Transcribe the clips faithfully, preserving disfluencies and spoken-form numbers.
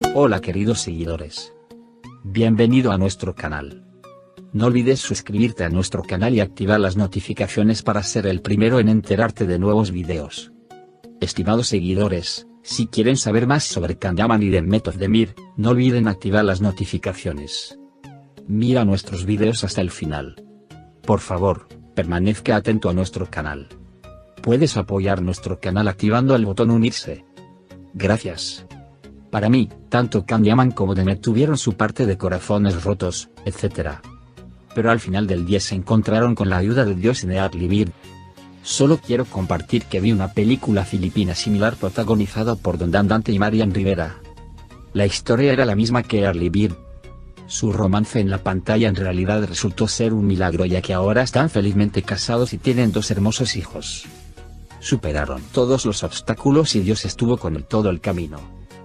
Hola queridos seguidores. Bienvenido a nuestro canal. No olvides suscribirte a nuestro canal y activar las notificaciones para ser el primero en enterarte de nuevos videos. Estimados seguidores, si quieren saber más sobre Kanyaman y Demet Özdemir, no olviden activar las notificaciones. Mira nuestros videos hasta el final. Por favor, permanezca atento a nuestro canal. Puedes apoyar nuestro canal activando el botón unirse. Gracias. Para mí, tanto Kanyaman como Demet tuvieron su parte de corazones rotos, etcétera. Pero al final del día se encontraron con la ayuda de Dios en Early Bird. Solo quiero compartir que vi una película filipina similar protagonizada por Don Dan Dante y Marian Rivera. La historia era la misma que Early Bird. Su romance en la pantalla en realidad resultó ser un milagro, ya que ahora están felizmente casados y tienen dos hermosos hijos. Superaron todos los obstáculos y Dios estuvo con él todo el camino.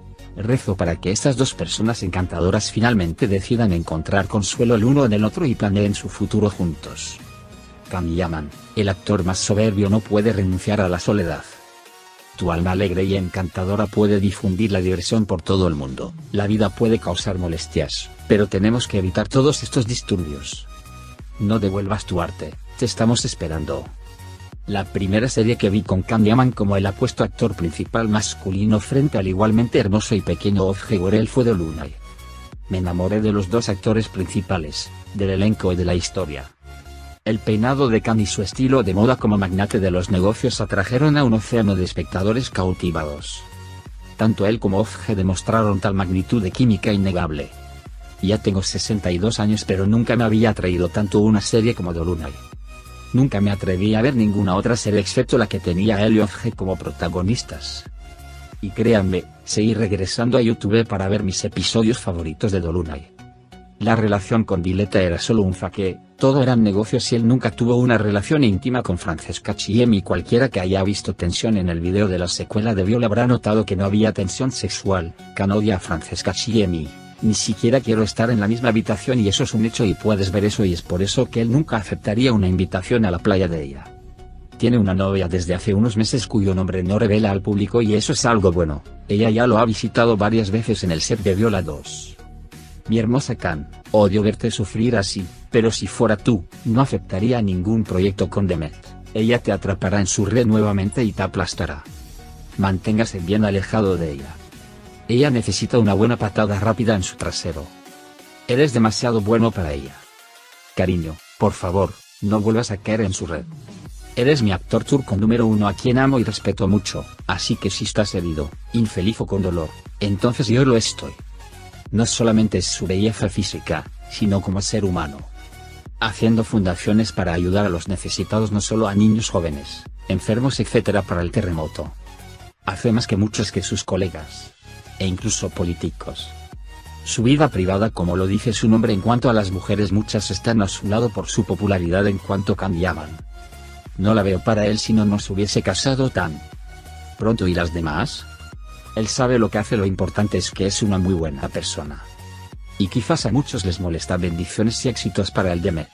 Rezo para que estas dos personas encantadoras finalmente decidan encontrar consuelo el uno en el otro y planeen su futuro juntos. Kanyaman, el actor más soberbio, no puede renunciar a la soledad. Tu alma alegre y encantadora puede difundir la diversión por todo el mundo. La vida puede causar molestias, pero tenemos que evitar todos estos disturbios. No devuelvas tu arte, te estamos esperando. La primera serie que vi con Kanyaman como el apuesto actor principal masculino frente al igualmente hermoso y pequeño Ofge Gorel fue Dolunay. Me enamoré de los dos actores principales, del elenco y de la historia. El peinado de Kan y su estilo de moda como magnate de los negocios atrajeron a un océano de espectadores cautivados. Tanto él como Ofge demostraron tal magnitud de química innegable. Ya tengo sesenta y dos años, pero nunca me había atraído tanto una serie como Dolunay. Nunca me atreví a ver ninguna otra serie excepto la que tenía él y Ofge como protagonistas. Y créanme, seguí regresando a YouTube para ver mis episodios favoritos de Dolunay. La relación con Diletta era solo un fake, todo eran negocios y él nunca tuvo una relación íntima con Francesca Chiemi. Cualquiera que haya visto tensión en el video de la secuela de Viola habrá notado que no había tensión sexual. Kan odia a Francesca Chiemi. Ni siquiera quiero estar en la misma habitación y eso es un hecho y puedes ver eso, y es por eso que él nunca aceptaría una invitación a la playa de ella. Tiene una novia desde hace unos meses cuyo nombre no revela al público y eso es algo bueno, ella ya lo ha visitado varias veces en el set de Viola dos. Mi hermosa Kan, odio verte sufrir así, pero si fuera tú, no aceptaría ningún proyecto con Demet, ella te atrapará en su red nuevamente y te aplastará. Manténgase bien alejado de ella. Ella necesita una buena patada rápida en su trasero. Eres demasiado bueno para ella. Cariño, por favor, no vuelvas a caer en su red. Eres mi actor turco número uno a quien amo y respeto mucho, así que si estás herido, infeliz o con dolor, entonces yo lo estoy. No solamente es su belleza física, sino como ser humano. Haciendo fundaciones para ayudar a los necesitados, no solo a niños jóvenes, enfermos etcétera para el terremoto. Hace más que muchos que sus colegas. E incluso políticos. Su vida privada, como lo dice su nombre, en cuanto a las mujeres, muchas están a su lado por su popularidad en cuanto Kanyaman. No la veo para él si no nos hubiese casado tan pronto. ¿Y las demás? Él sabe lo que hace, lo importante es que es una muy buena persona. Y quizás a muchos les molesta. Bendiciones y éxitos para el Demet.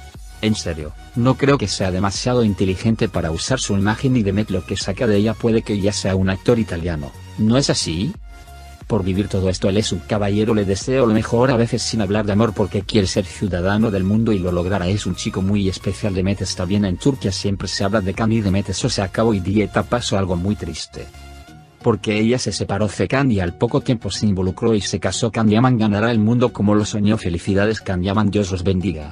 En serio, no creo que sea demasiado inteligente para usar su imagen y Demet lo que saca de ella puede que ya sea un actor italiano, ¿no es así? Por vivir todo esto él es un caballero, le deseo lo mejor, a veces sin hablar de amor porque quiere ser ciudadano del mundo y lo logrará. Es un chico muy especial. Demet está bien. En Turquía siempre se habla de Kan y Demet, eso se acabó y Diletta pasó algo muy triste. Porque ella se separó de Kan y al poco tiempo se involucró y se casó. Kanyaman ganará el mundo como lo soñó. Felicidades Kanyaman, Dios los bendiga.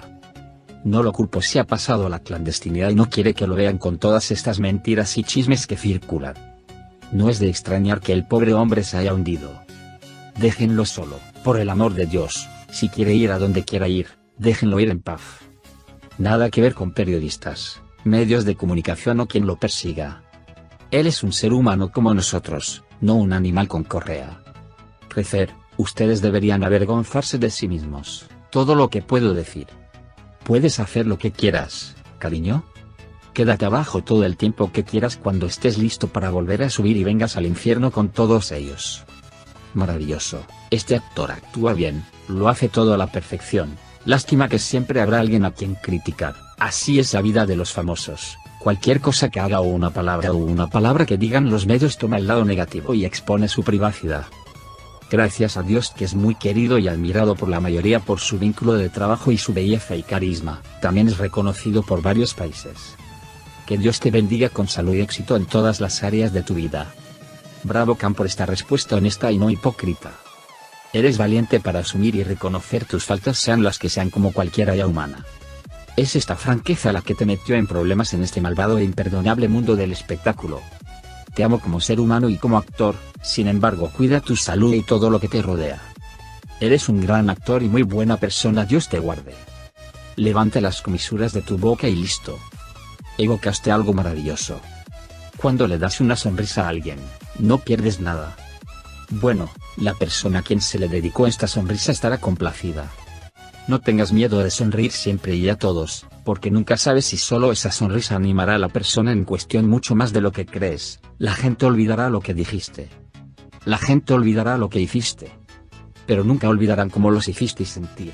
No lo culpo si ha pasado a la clandestinidad y no quiere que lo vean con todas estas mentiras y chismes que circulan. No es de extrañar que el pobre hombre se haya hundido. Déjenlo solo, por el amor de Dios, si quiere ir a donde quiera ir, déjenlo ir en paz. Nada que ver con periodistas, medios de comunicación o quien lo persiga. Él es un ser humano como nosotros, no un animal con correa. Crecer, ustedes deberían avergonzarse de sí mismos, todo lo que puedo decir. Puedes hacer lo que quieras, cariño. Quédate abajo todo el tiempo que quieras. Cuando estés listo para volver a subir y vengas al infierno con todos ellos. Maravilloso, este actor actúa bien, lo hace todo a la perfección. Lástima que siempre habrá alguien a quien criticar. Así es la vida de los famosos. Cualquier cosa que haga o una palabra o una palabra que digan los medios toma el lado negativo y expone su privacidad. Gracias a Dios que es muy querido y admirado por la mayoría por su vínculo de trabajo y su belleza y carisma, también es reconocido por varios países. Que Dios te bendiga con salud y éxito en todas las áreas de tu vida. Bravo Cam por esta respuesta honesta y no hipócrita. Eres valiente para asumir y reconocer tus faltas sean las que sean como cualquier haya humana. Es esta franqueza la que te metió en problemas en este malvado e imperdonable mundo del espectáculo. Te amo como ser humano y como actor, sin embargo cuida tu salud y todo lo que te rodea. Eres un gran actor y muy buena persona, Dios te guarde. Levanta las comisuras de tu boca y listo. Evocaste algo maravilloso. Cuando le das una sonrisa a alguien, no pierdes nada. Bueno, la persona a quien se le dedicó esta sonrisa estará complacida. No tengas miedo de sonreír siempre y a todos, porque nunca sabes si solo esa sonrisa animará a la persona en cuestión mucho más de lo que crees. La gente olvidará lo que dijiste. La gente olvidará lo que hiciste. Pero nunca olvidarán cómo los hiciste sentir.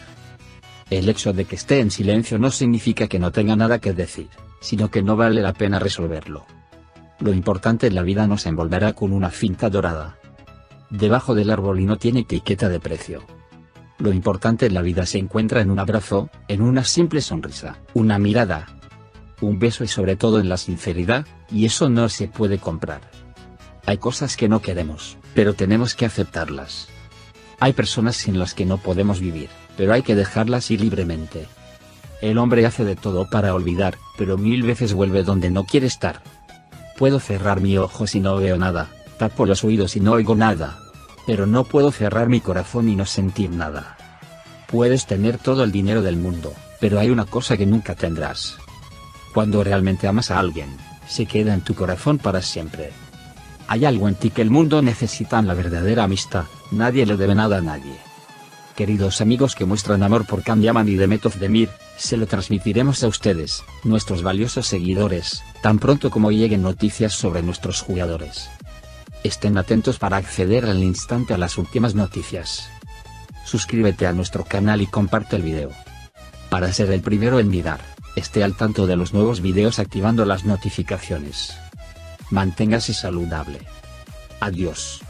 El hecho de que esté en silencio no significa que no tenga nada que decir, sino que no vale la pena resolverlo. Lo importante en la vida no se envolverá con una cinta dorada debajo del árbol y no tiene etiqueta de precio. Lo importante en la vida se encuentra en un abrazo, en una simple sonrisa, una mirada, un beso y sobre todo en la sinceridad, y eso no se puede comprar. Hay cosas que no queremos, pero tenemos que aceptarlas. Hay personas sin las que no podemos vivir, pero hay que dejarlas ir libremente. El hombre hace de todo para olvidar, pero mil veces vuelve donde no quiere estar. Puedo cerrar mis ojos y no veo nada, tapo los oídos y no oigo nada. Pero no puedo cerrar mi corazón y no sentir nada. Puedes tener todo el dinero del mundo, pero hay una cosa que nunca tendrás. Cuando realmente amas a alguien, se queda en tu corazón para siempre. Hay algo en ti que el mundo necesita, en la verdadera amistad, nadie le debe nada a nadie. Queridos amigos que muestran amor por Cam Yaman y Demet Özdemir, se lo transmitiremos a ustedes, nuestros valiosos seguidores, tan pronto como lleguen noticias sobre nuestros jugadores. Estén atentos para acceder al instante a las últimas noticias. Suscríbete a nuestro canal y comparte el video. Para ser el primero en mirar, esté al tanto de los nuevos videos activando las notificaciones. Manténgase saludable. Adiós.